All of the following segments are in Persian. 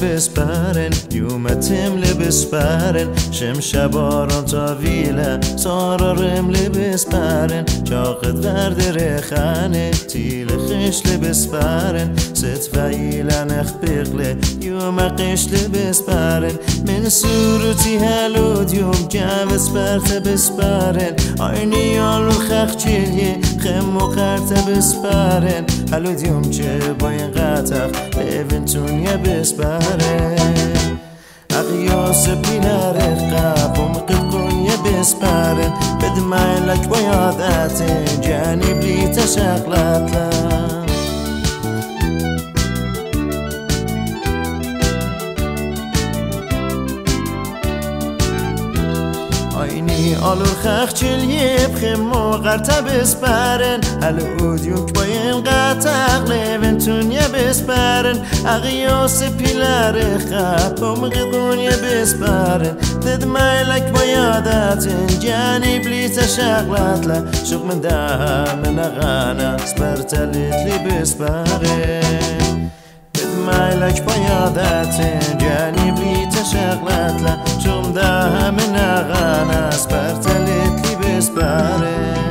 بسپرن یومتم لبسپرن شم شباران تا ویله سارا رمل بسپرن چاقت ورد رخانه تیل خش لبسپرن ست ویلن اخبقله یوم قش لبسپرن من سورتی هلود یوم جوز برت بسپرن آینی یالو خخچیه خم و قرت بسپرن هلود یوم چه باین قطق لیونتون یه بسپرن اقیاس پینر قبوم قدقون یه بسپرن بدمایلک بایادت جانب لی تشغلت لن آینی آلور خخچل یب خم و قرطه بسپرن هلود یوک باین قطق لیونتون یه بسپرن اقیاس پیلر خب و مقدون یه بسپرن دد مایلک بایادتن جانب لی تشغلت له شوق من ده من اغانا سپرتلیت لی بسپرن مالك بياضات جانب لي تشغلت له شوم ده من اغانا سبرتلت لي بسباري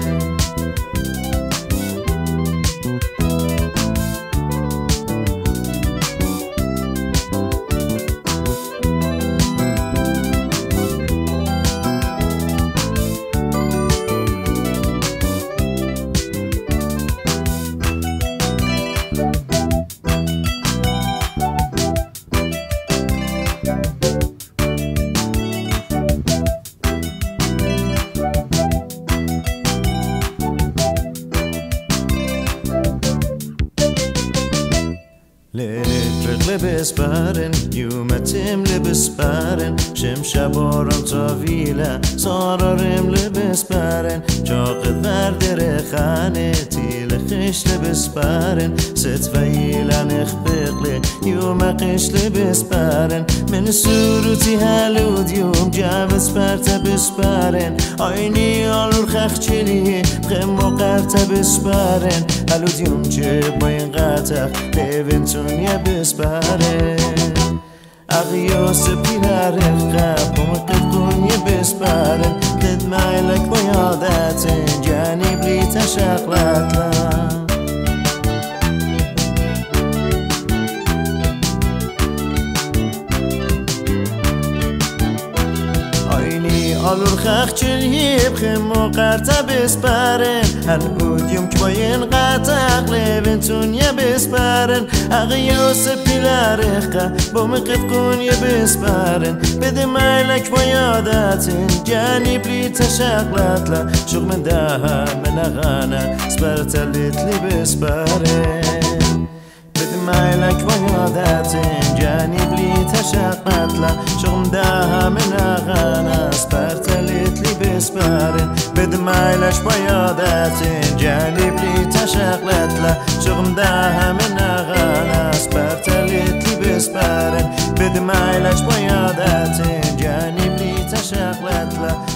بسپرن یومتم لبسپرن شم شباران تا ویله سارا رمل بسپرن چاقت ورد رخانه تیل خش لبسپرن ست ویلن اخبقله یوم قش لبسپرن من سورتی هلود یوم جوز برت بسپرن آینی آلور خخچلی خم و قرطه بسپرن هلود یوم چه باین قطق لیونتون یه بسپرن اقیاس پیلر قب و مقدقون یه بسپرن دد مایلک بایادتن جانب لی تشغلت لن آلور خخچل یب خم و قرطه بسپرن هلود یوم که باین قطق لیونتون یه بسپرن اقیاس پیلر قب و مقدقون یه بسپرن بده مایلک بایادتن جانب لی تشغلت له شوق من ده من اغانا سپرتلیت لی بسپرن بده مایلک بایادتن جانب لی تشغلت له شوق ده من اغانا سپرتلیت لی بسپرن بده مایلش بایادتن جانب لی تشغلت له شوق ده من اغانا سپرتلیت لی بسپرن بده مایلش بایادتن جانب لی تشغلت له